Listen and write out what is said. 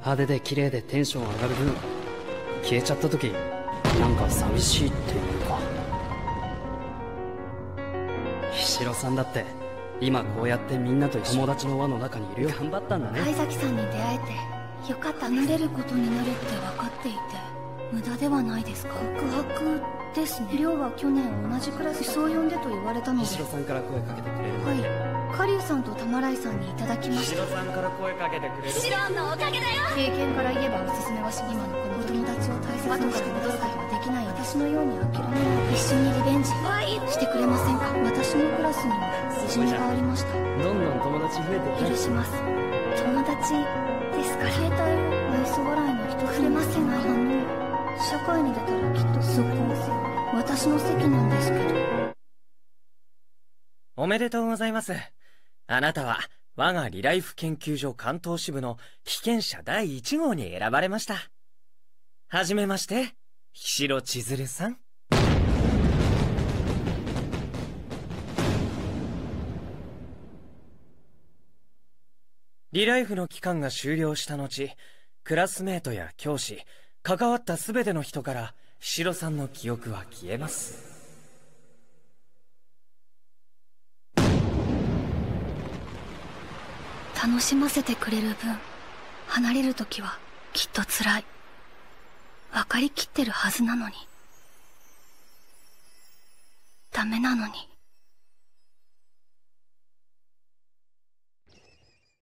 派手で綺麗でテンション上がる分、消えちゃった時なんか寂しいっていうか。ヒロさんだって今こうやってみんなと友達の輪の中にいるよ。頑張ったんだね。 貝崎さんに出会えてよかった。離れることになるって分かっていて無駄ではないですか。告白ですね。亮は去年同じクラスそう呼んでと言われたので。 ヒロさんから声かけてくれる。 はい、カリュウさんとタマライさんにいただきました。 ヒロさんから声かけてくれる。 シロンのおかげだよ。経験から言えばおすすめは今のこのお友達を大切にして戻すことができない私のように諦めない。一緒にリベンジしてくれませんか。私のクラスにもいじめがありました。 どんどん友達増えて許します。友達ですから。携帯を愛想笑いの人くれませんか。社会に出たらきっとそこ私の席なんですけど。 おめでとうございます。あなたは我がリライフ研究所関東支部の被験者第1号に選ばれました。はじめまして、菱代千鶴さん。リライフの期間が終了した後、クラスメートや教師、関わったすべての人から菱代さんの記憶は消えます。 楽しませてくれる分離れるときはきっと辛い。分かりきってるはずなのにダメなのに。